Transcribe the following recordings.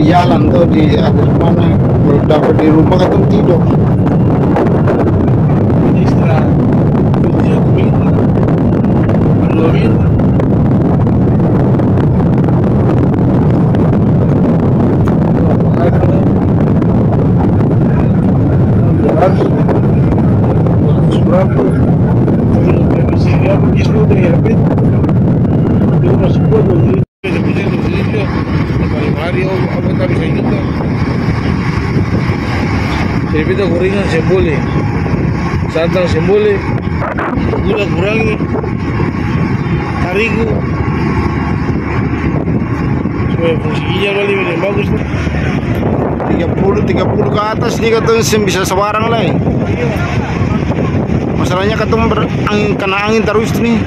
jalan tuh di atas mana. Kalau dapat di rumah ketemu tidur. Istirahat. Dia minta. Kalau minta. Berapa? Bisa dia pergi sudah ya, Bet. Dia masih buat dulu. Hari apa tak bisa juga. Jadi kita gorengan boleh, santan boleh, gula kurangi, terigu, supaya fungsi ginjal lebih bagus tuh. 30 ke atas nih katanya bisa sebarang lah. Masalahnya katanya kena angin terus nih.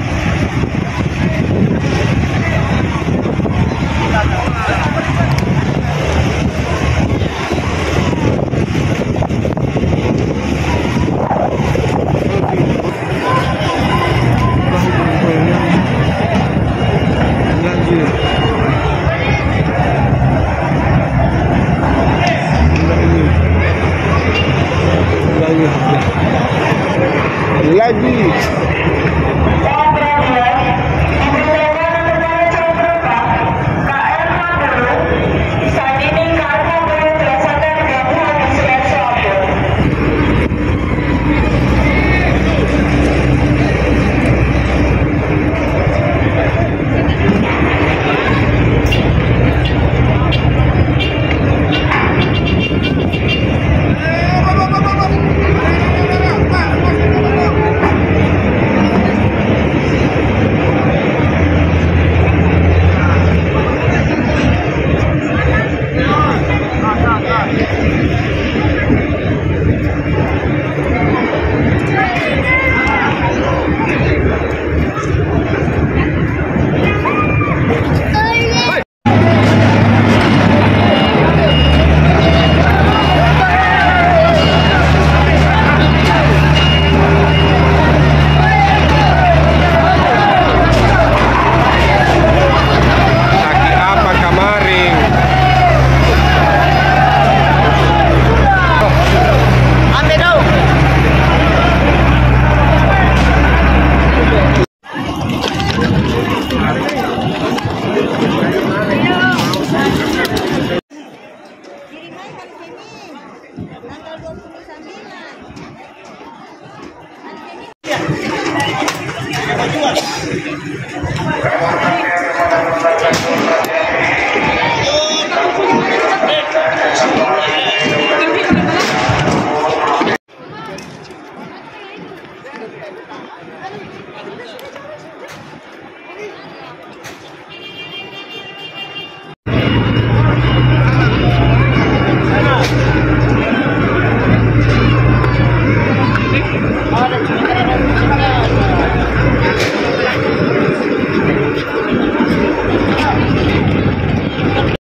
Lagi